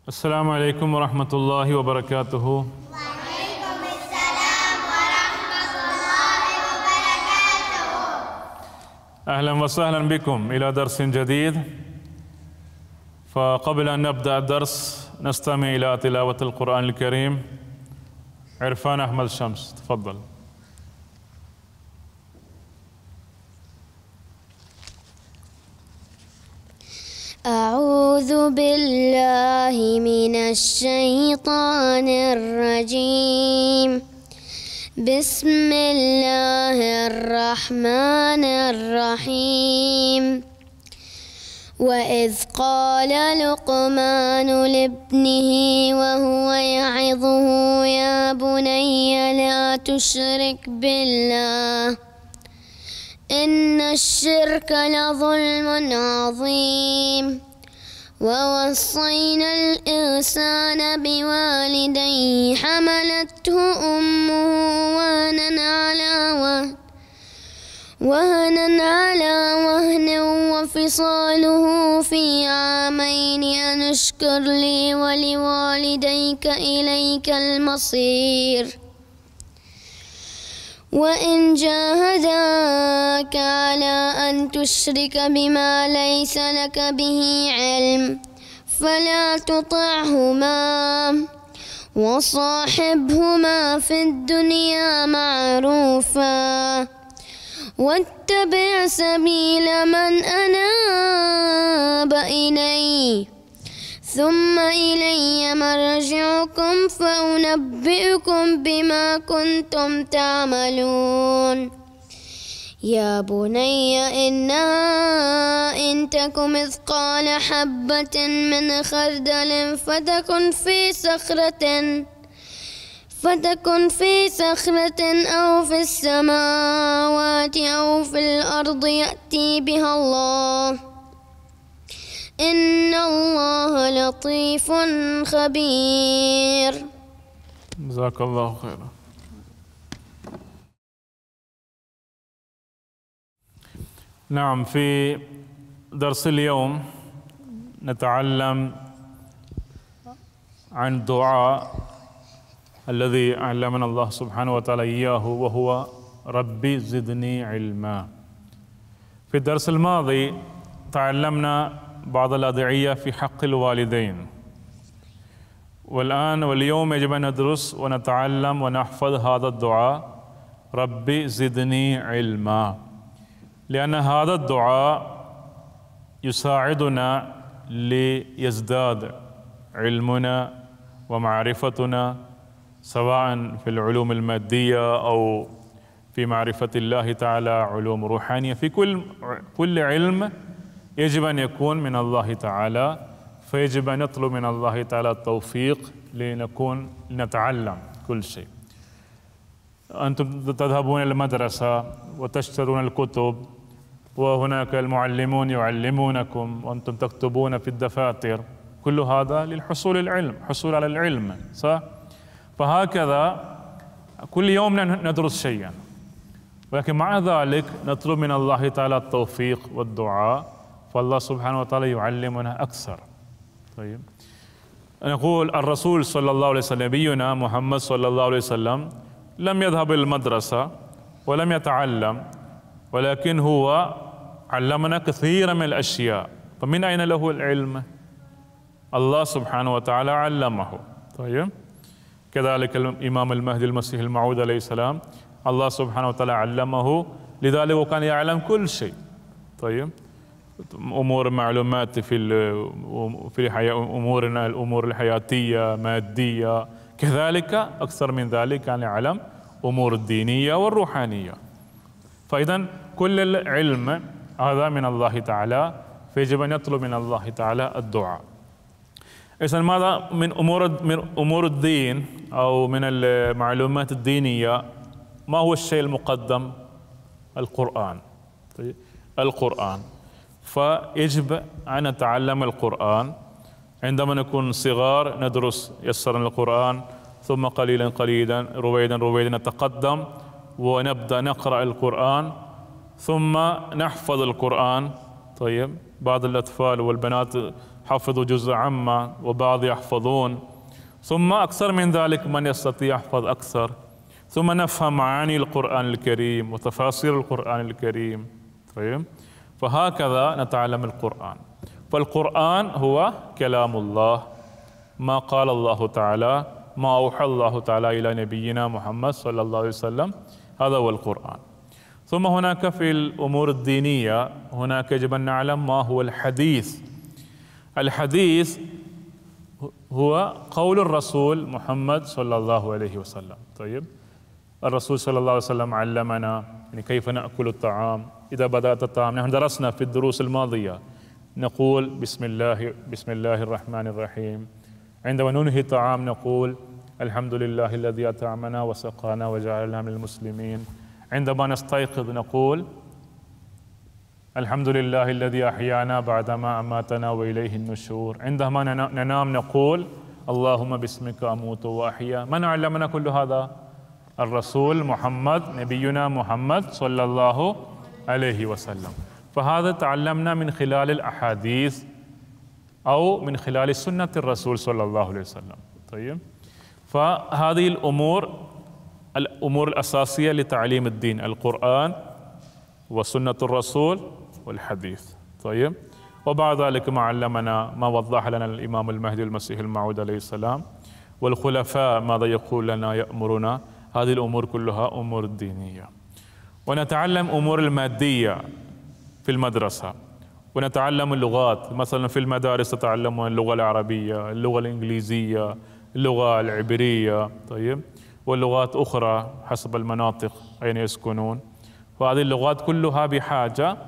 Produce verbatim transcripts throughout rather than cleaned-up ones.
السلام عليكم ورحمة الله وبركاته. وعليكم السلام ورحمة الله وبركاته. أهلا وسهلا بكم إلى درس جديد. فقبل أن نبدأ الدرس نستمع إلى تلاوة القرآن الكريم. عرفان أحمد شمس، تفضل. أعوذ بالله من الشيطان الرجيم. بسم الله الرحمن الرحيم. وإذ قال لقمان لابنه وهو يعظه يا بني لا تشرك بالله إن الشرك لظلم عظيم. ووصينا الإنسان بوالديه حملته أمه وهنا على وهن وهنا على وهن وفصاله في عامين أن اشكر لي ولوالديك إليك المصير. وإن جاهداك على أن تشرك بما ليس لك به علم فلا تطعهما وصاحبهما في الدنيا معروفا واتبع سبيل من أناب إلي ثم إلي مرجعكم فأنبئكم بما كنتم تعملون. يا بني إنها إن تك مثقال حبة من خردل فتكن في صخرة فتكن في صخرة أو في السماوات أو في الأرض يأتي بها الله إن الله لطيف خبير. جزاك الله خيرا. نعم، في درس اليوم نتعلم عن الدعاء الذي علمنا الله سبحانه وتعالى إياه، وهو ربي زدني علما. في الدرس الماضي تعلمنا بعض الأدعية في حق الوالدين، والآن واليوم يجب أن ندرس ونتعلم ونحفظ هذا الدعاء ربي زدني علما، لأن هذا الدعاء يساعدنا ليزداد علمنا ومعرفتنا سواء في العلوم المادية أو في معرفة الله تعالى علوم روحانية. في كل كل علم يجب أن يكون من الله تعالى، فيجب أن نطلب من الله تعالى التوفيق لنكون لنتعلم كل شيء. أنتم تذهبون إلى المدرسة وتشترون الكتب وهناك المعلمون يعلمونكم وأنتم تكتبون في الدفاتر، كل هذا للحصول العلم، حصول على العلم، صح؟ فهكذا كل يوم ندرس شيئا، ولكن مع ذلك نطلب من الله تعالى التوفيق والدعاء، فالله سبحانه وتعالى يعلمنا أكثر. طيب، نقول الرسول صلى الله عليه وسلم، نبينا محمد صلى الله عليه وسلم لم يذهب إلى المدرسة ولم يتعلم، ولكن هو علمنا كثيرا من الأشياء. فمن أين له العلم؟ الله سبحانه وتعالى علمه. طيب، كذلك الإمام المهدي المسيح الموعود عليه السلام الله سبحانه وتعالى علمه، لذلك وكان يعلم كل شيء. طيب، أمور معلومات في في الحياة، أمورنا الأمور الحياتية مادية، كذلك أكثر من ذلك كان يعلم أمور الدينية والروحانية. فإذا كل العلم هذا من الله تعالى، فيجب أن يطلب من الله تعالى الدعاء. إذن ماذا من أمور من أمور الدين أو من المعلومات الدينية؟ ما هو الشيء المقدم؟ القرآن. طيب، القرآن. فيجب أن نتعلم القرآن. عندما نكون صغار ندرس يسرنا القرآن، ثم قليلا قليلا رويدا رويدا نتقدم ونبدأ نقرأ القرآن، ثم نحفظ القرآن. طيب، بعض الأطفال والبنات حفظوا جزء عامة وبعض يحفظون، ثم أكثر من ذلك من يستطيع يحفظ أكثر، ثم نفهم معاني القرآن الكريم وتفاسير القرآن الكريم. طيب، فهكذا نتعلم القرآن. فالقرآن هو كلام الله، ما قال الله تعالى، ما أوحى الله تعالى إلى نبينا محمد صلى الله عليه وسلم، هذا هو القرآن. ثم هناك في الأمور الدينية هناك يجب أن نعلم ما هو الحديث. الحديث هو قول الرسول محمد صلى الله عليه وسلم. طيب، الرسول صلى الله عليه وسلم علمنا يعني كيف نأكل الطعام. إذا بدأت الطعام، نحن درسنا في الدروس الماضية نقول بسم الله بسم الله الرحمن الرحيم. عندما ننهي الطعام نقول الحمد لله الذي أطعمنا وسقانا وجعلنا من المسلمين. عندما نستيقظ نقول الحمد لله الذي أحيانا بعدما أماتنا وإليه النشور. عندما ننام نقول اللهم باسمك أموت وأحيا. من علمنا كل هذا؟ الرسول محمد، نبينا محمد صلى الله عليه وسلم. فهذا تعلمنا من خلال الأحاديث أو من خلال سنة الرسول صلى الله عليه وسلم. طيب، فهذه الأمور الأمور الأساسية لتعليم الدين: القرآن وسنة الرسول والحديث. طيب، وبعد ذلك ما علمنا، ما وضح لنا الإمام المهدي المسيح الموعود عليه السلام، والخلفاء ماذا يقول لنا، يأمرنا. هذه الأمور كلها أمور دينية. ونتعلم أمور المادية في المدرسة، ونتعلم اللغات. مثلا في المدارس تتعلمون اللغة العربية، اللغة الإنجليزية، اللغة العبرية. طيب، واللغات أخرى حسب المناطق أين يسكنون. وهذه اللغات كلها بحاجة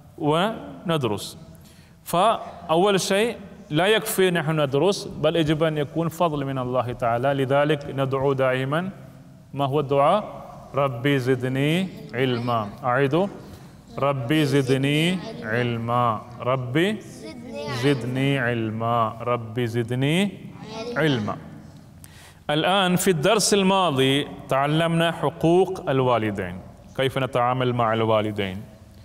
وندرس. فأول شيء لا يكفي نحن ندرس، بل يجب أن يكون فضل من الله تعالى. لذلك ندعو دائما، ما هو الدعاء؟ ربي زدني علما. أعيدوا: ربي زدني علما، ربي زدني علما، ربي زدني علما. الآن في الدرس الماضي تعلمنا حقوق الوالدين، كيف نتعامل مع الوالدين.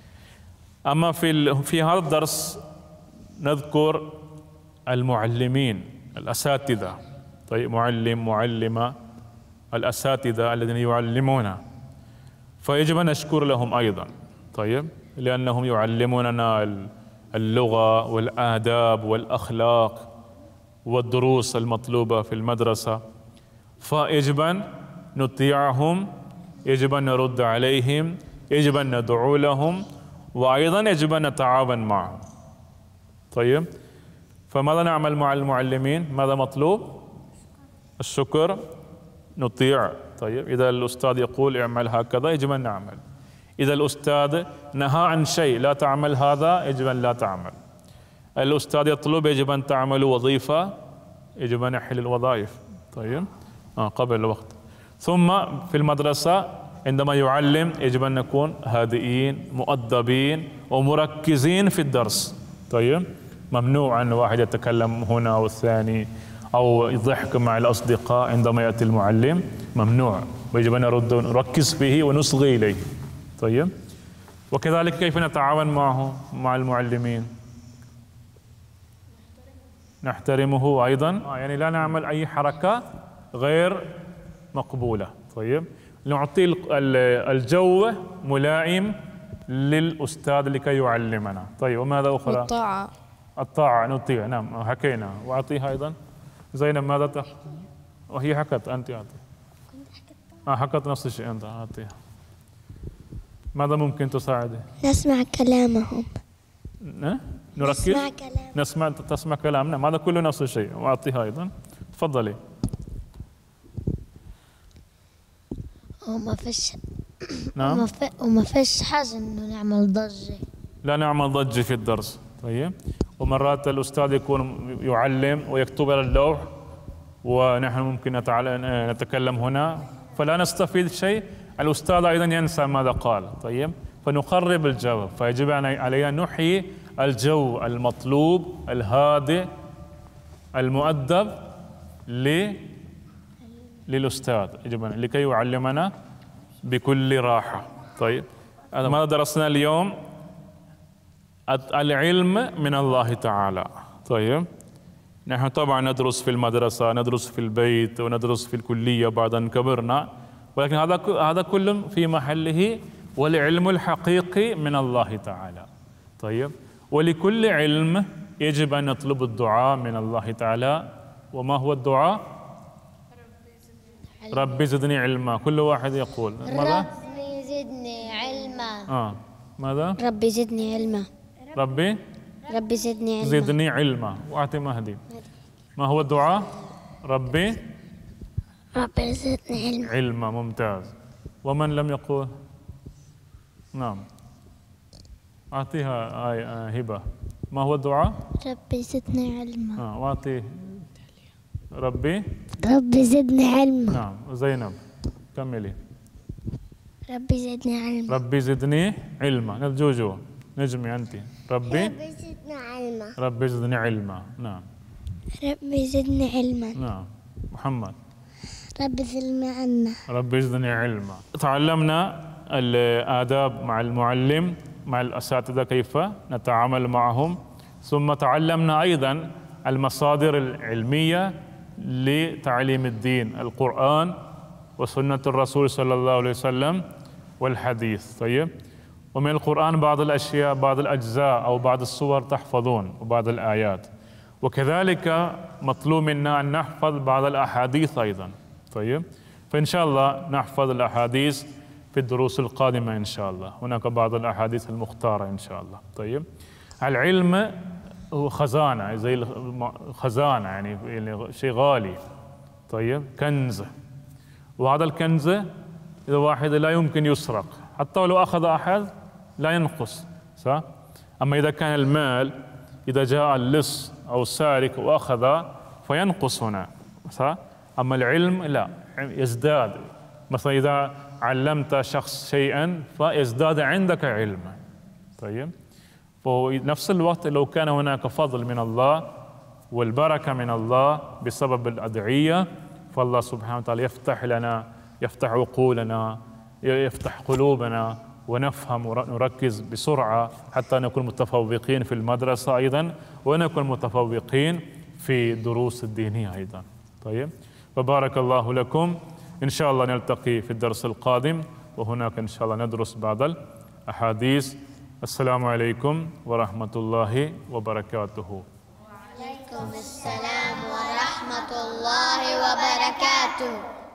أما في في هذا الدرس نذكر المعلمين، الأساتذة. طيب، معلم، معلمة، الأساتذة الذين يعلمونا، فيجب أن نشكر لهم أيضا. طيب، لأنهم يعلموننا اللغة والآداب والأخلاق والدروس المطلوبة في المدرسة، فيجب أن نطيعهم، يجب أن نرد عليهم، يجب أن ندعو لهم، وأيضا يجب أن نتعاون معهم. طيب، فماذا نعمل مع المعلمين؟ ماذا مطلوب؟ الشكر، نطيع. طيب، إذا الأستاذ يقول اعمل هكذا يجب أن نعمل. إذا الأستاذ نهى عن شيء، لا تعمل هذا، يجب أن لا تعمل. الأستاذ يطلب يجب أن تعمل وظيفة، يجب أن نحل الوظائف. طيب، آه قبل الوقت. ثم في المدرسة عندما يعلم يجب أن نكون هادئين مؤدبين ومركزين في الدرس. طيب، ممنوع أن واحد يتكلم هنا والثاني أو يضحك مع الأصدقاء عندما يأتي المعلم، ممنوع، ويجب أن نرد نركز فيه ونصغي إليه. طيب، وكذلك كيف نتعاون معه مع المعلمين؟ نحترمه أيضا، يعني لا نعمل أي حركة غير مقبولة. طيب، نعطي الجو ملائم للأستاذ لكي يعلمنا. طيب، وماذا أخرى؟ الطاعة. الطاعة، نطيع. نعم، حكينا. وأعطيها أيضا. زينب ماذا تحكي؟ وهي حكت، أنت أعطي. آه حكت نفس الشيء، أنت أعطيها. ماذا ممكن تساعدي؟ نسمع كلامهم. نركز؟ نسمع كلام. نسمع تسمع كلامنا، ماذا كله نفس الشيء. وأعطيها أيضا. تفضلي. وما فيش نعم، وما فيش حاجة إنه نعمل ضجة. لا نعمل ضجة في الدرس. طيب، ومرات الأستاذ يكون يعلم ويكتب على اللوح ونحن ممكن نتكلم هنا فلا نستفيد شيء، الأستاذ أيضا ينسى ماذا قال. طيب، فنقرب الجو، فيجب علينا أن نحيي الجو المطلوب الهادئ المؤدب للأستاذ، يجب لكي يعلمنا بكل راحة. طيب، ماذا درسنا اليوم؟ العلم من الله تعالى. طيب، نحن طبعا ندرس في المدرسة، ندرس في البيت، وندرس في الكلية بعد أن كبرنا، ولكن هذا هذا كله في محله، والعلم الحقيقي من الله تعالى. طيب، ولكل علم يجب أن نطلب الدعاء من الله تعالى. وما هو الدعاء؟ ربي زدني علما. كل واحد يقول ماذا؟ ربي زدني علما. آه ماذا؟ ربي زدني علما. ربي ربي زدني علما. زدني علما. وأعطي مهدي. ما هو الدعاء؟ ربي ربي زدني علما. علما. ممتاز. ومن لم يقول؟ نعم، أعطيها آية هبة. ما هو الدعاء؟ ربي زدني علما. آه وأعطي ربي ربي زدني علما. نعم. زينب كملي. ربي زدني علما. ربي زدني علما. نجوجو نجمي أنت. ربي ربي زدني علما. ربي زدني علما. نعم ربي زدني علما. نعم. محمد. ربي زدني علما. ربي زدني علما. تعلمنا الآداب مع المعلم، مع الأساتذة، كيف نتعامل معهم. ثم تعلمنا أيضا المصادر العلمية لتعليم الدين، القرآن وسنة الرسول صلى الله عليه وسلم والحديث. طيب، ومن القرآن بعض الأشياء، بعض الأجزاء أو بعض السور تحفظون، وبعض الآيات. وكذلك مطلوب منا أن نحفظ بعض الأحاديث أيضا. طيب، فإن شاء الله نحفظ الأحاديث في الدروس القادمة إن شاء الله. هناك بعض الأحاديث المختارة إن شاء الله. طيب، العلم هو خزانة، زي خزانة يعني شيء غالي. طيب، كنز. وهذا الكنز إذا واحد لا يمكن يسرق، حتى ولو أخذ أحد لا ينقص، صح؟ أما إذا كان المال، إذا جاء اللص أو السارق وأخذ فينقص هنا، صح؟ أما العلم لا، يزداد. مثلا إذا علمت شخص شيئا فيزداد عندك علما. طيب، في نفس الوقت لو كان هناك فضل من الله والبركة من الله بسبب الأدعية، فالله سبحانه وتعالى يفتح لنا، يفتح عقولنا، يفتح قلوبنا، ونفهم ونركز بسرعة حتى نكون متفوقين في المدرسة أيضا، ونكون متفوقين في الدروس الدينية أيضا. طيب، فبارك الله لكم. إن شاء الله نلتقي في الدرس القادم، وهناك إن شاء الله ندرس بعض الأحاديث. السلام عليكم ورحمة الله وبركاته. وعليكم السلام ورحمة الله وبركاته.